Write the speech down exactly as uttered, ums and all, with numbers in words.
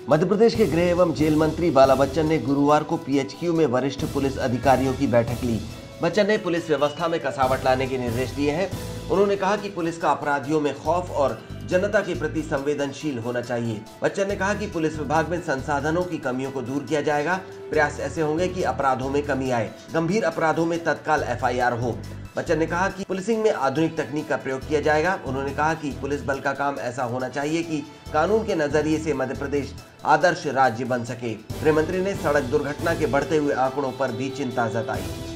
मध्य प्रदेश के गृह एवं जेल मंत्री बाला बच्चन ने गुरुवार को पीएचक्यू में वरिष्ठ पुलिस अधिकारियों की बैठक ली। बच्चन ने पुलिस व्यवस्था में कसावट लाने के निर्देश दिए हैं। उन्होंने कहा कि पुलिस का अपराधियों में खौफ और जनता के प्रति संवेदनशील होना चाहिए। बच्चन ने कहा कि पुलिस विभाग में संसाधनों की कमियों को दूर किया जाएगा। प्रयास ऐसे होंगे कि अपराधों में कमी आए, गंभीर अपराधों में तत्काल एफ आई आर हो। बच्चन ने कहा कि पुलिसिंग में आधुनिक तकनीक का प्रयोग किया जाएगा। उन्होंने कहा कि पुलिस बल का काम ऐसा होना चाहिए कि कानून के नजरिए से मध्य प्रदेश आदर्श राज्य बन सके। गृह मंत्री ने सड़क दुर्घटना के बढ़ते हुए आंकड़ों पर भी चिंता जताई।